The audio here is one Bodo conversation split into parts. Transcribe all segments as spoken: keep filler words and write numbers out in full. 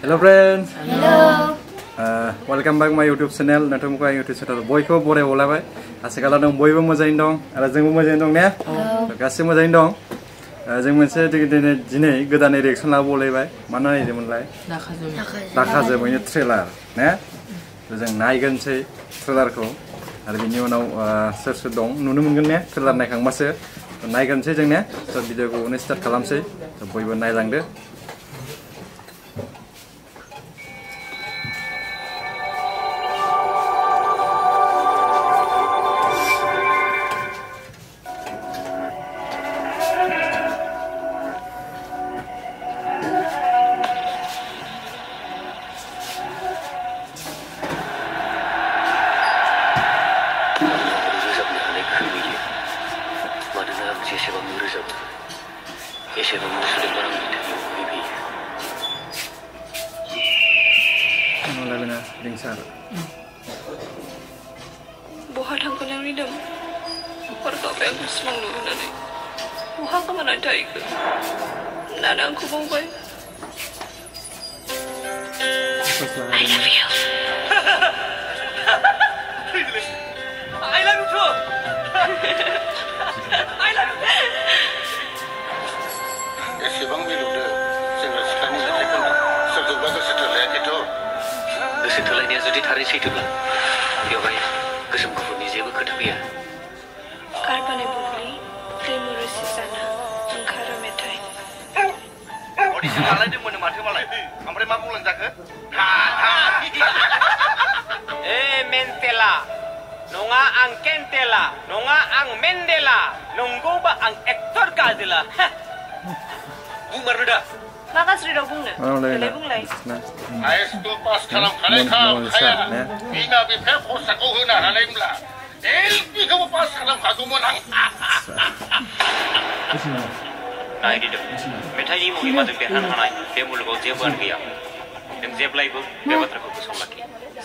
Hello friends. Hello. Uh, welcome back my YouTube channel. Natumko YouTube channel. Boyko bore olabai. Asikala dong boybo mojain dong. Ara jengbo mojain dong ne? Gasibo mojain dong. जों मोनसे दिनै गोदानै रिएक्सन लाबोलायबाय मानो नायदोंमोनलाय दाखा जोमैनि ट्रेलार ने जों नायगोनसै ट्रेलारखौ आरो बिनि उनाव सोर सोर दं नुनो मोनगोन ने ट्रेलार नायखांबासो नायगोनसै जों ने स' भिडिअखौ उनाव स्टार्ट खालामसै बयबो नायलांदो Buah tangkal yang ridam, perkara yang semang dulu nanti. Buah kemana cari ke? Nada aku mau baik. I love you. I love you too. I love you. Sebang milu deh, sebab sekarang ini saya pun sebab bagus setelah itu. Setelah ini jadi hari itu lah. Dia baik. Kesem kufurni jebu ketapia. Karpane bukli, lemuru sisana, angkara metai. Audisi malai dia mana mati malai. Amre mampu lanjak ke? Ha ha. Eh mentela, nonga ang kentela, nonga ang mendela, nonggo ba ang aktor kadila. Bung Marnuda. Makas ri dong bungna. Lelai bunglai. Ais tu pas kalam kali kau kaya. Bina bipe kosak kau hina halai mula. Eh, bina pas kalam kau menang. Naik di depan. Metai ini mungkin macam berhan hanai. Dia mula kau jeban kia. Dan jeblai bu, dia betul kau kusam lagi.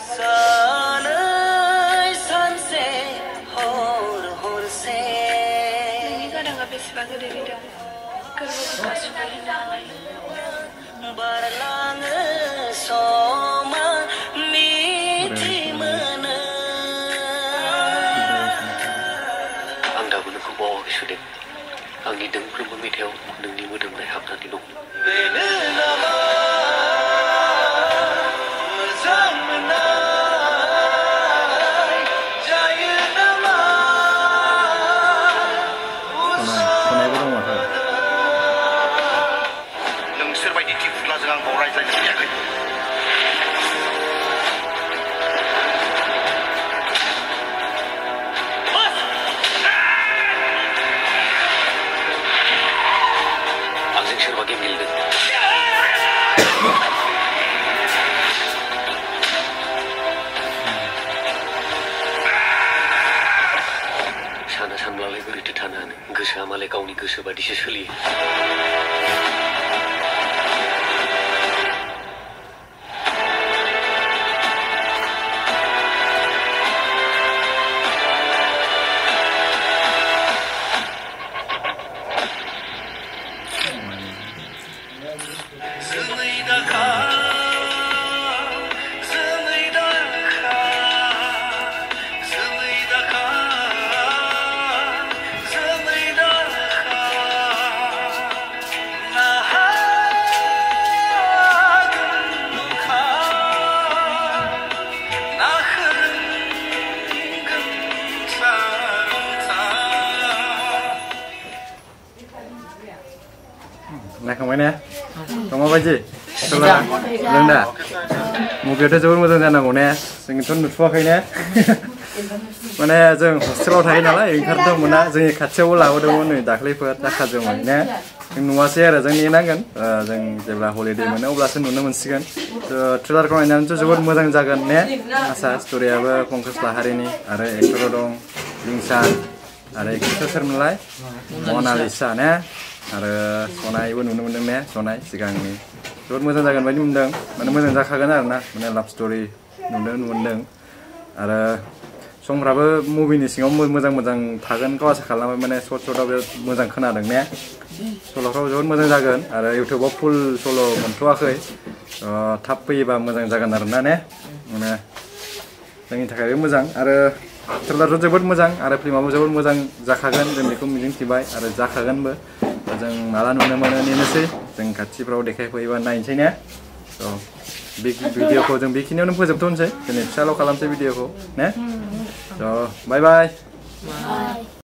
Salai sanse hor hor se. Ini kadang habis sebagai dari dah. Kerja pas sekali hanai. Barlang soma miti mana Anda boleh kau bawa ke sudah. Angin deng belum memidau, deng ni mudeng dah hab nanti dong. Sanlah beri tetanan, gesah malai kau ni gesah badi seseli. Nah kemana? Kamu apa sih? Setelah Lenda, mungkin ada jauh macam mana kau ne? Sengitun nutua kau ne? Mana jeng hostel thai nala, yang kerja mana jeng kacau lah, udah mana dakhli pun dakha jomwai ne? Yang nuasa ya, jeng ni nangan, jeng jeblah holiday mana, ubah sen nuna mensikan. Trailer kau ini tu jauh macam jagan ne? Asa story apa kongkas lah hari ini, ada aktor dong, Lingsan, ada aktor sermelai, Mona Lisa ne? Ada sonai pun नुनो मोनदों ने sonai सिगांनि जोबोद मोजां जागोन बायदि मोनदों माने मोजां जाखागोन आरो ना माने लाभ स्ट'रि नुनो मोनदों आरो समफ्राबो मुभिनि सिङाव मोजां मोजां थागोनखौ आसा खालामो माने सर्ट सर्टआव बिराद मोजां खोनादों ने सल'फ्राव जोबोद मोजां जागोन आरो इउटिउबाव फुल सल' मोनथ'वाखै थाब फैयोबा मोजां जागोन आरोना ने माने जोंनि थाखायबो मोजां आरो ट्रेलाराथ' जोबोद मोजां आरो फिल्माबो जोबोद मोजां जाखागोन जों बेखौ मिजिंथिबाय आरो जाखागोनबो जों माला नुनो मोनो नेनोसै जों खाथिफ्राव देखायफैयोबा नायनोसै ने स' बे भिडिअखौ जों बेखिनियावनो फोजोबथ'नोसै दिनै फिसाल' खालामसै भिडिअखौ ने स' बाय बाय